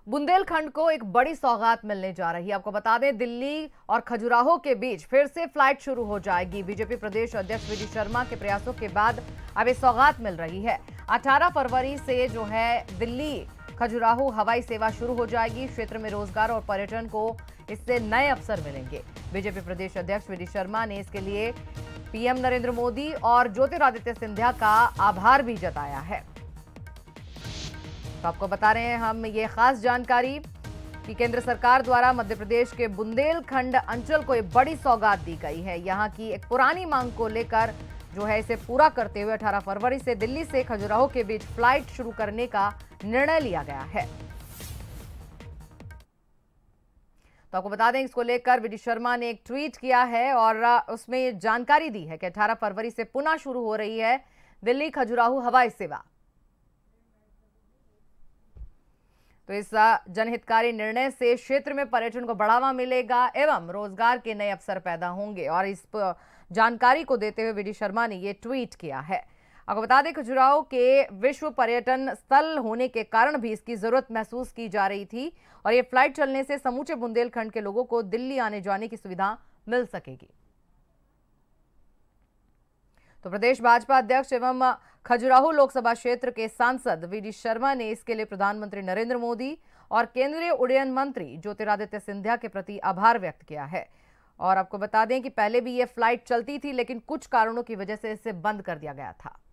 बुंदेलखंड को एक बड़ी सौगात मिलने जा रही है। आपको बता दें, दिल्ली और खजुराहो के बीच फिर से फ्लाइट शुरू हो जाएगी। बीजेपी प्रदेश अध्यक्ष वी डी शर्मा के प्रयासों के बाद अब ये सौगात मिल रही है। 18 फरवरी से जो है दिल्ली खजुराहो हवाई सेवा शुरू हो जाएगी। क्षेत्र में रोजगार और पर्यटन को इससे नए अवसर मिलेंगे। बीजेपी प्रदेश अध्यक्ष वी डी शर्मा ने इसके लिए पीएम नरेंद्र मोदी और ज्योतिरादित्य सिंधिया का आभार भी जताया है। तो आपको बता रहे हैं हम ये खास जानकारी कि केंद्र सरकार द्वारा मध्य प्रदेश के बुंदेलखंड अंचल को एक बड़ी सौगात दी गई है। यहां की एक पुरानी मांग को लेकर जो है इसे पूरा करते हुए 18 फरवरी से दिल्ली से खजुराहो के बीच फ्लाइट शुरू करने का निर्णय लिया गया है। तो आपको बता दें, इसको लेकर वी डी शर्मा ने एक ट्वीट किया है और उसमें ये जानकारी दी है कि 18 फरवरी से पुनः शुरू हो रही है दिल्ली खजुराहो हवाई सेवा। तो इस जनहितकारी निर्णय से क्षेत्र में पर्यटन को बढ़ावा मिलेगा एवं रोजगार के नए अवसर पैदा होंगे। और इस जानकारी को देते हुए वी डी शर्मा ने ये ट्वीट किया है। आपको बता दें, खजुराहो के विश्व पर्यटन स्थल होने के कारण भी इसकी जरूरत महसूस की जा रही थी और ये फ्लाइट चलने से समूचे बुंदेलखंड के लोगों को दिल्ली आने जाने की सुविधा मिल सकेगी। तो प्रदेश भाजपा अध्यक्ष एवं खजुराहो लोकसभा क्षेत्र के सांसद वी डी शर्मा ने इसके लिए प्रधानमंत्री नरेंद्र मोदी और केंद्रीय उड्डयन मंत्री ज्योतिरादित्य सिंधिया के प्रति आभार व्यक्त किया है। और आपको बता दें कि पहले भी ये फ्लाइट चलती थी, लेकिन कुछ कारणों की वजह से इसे बंद कर दिया गया था।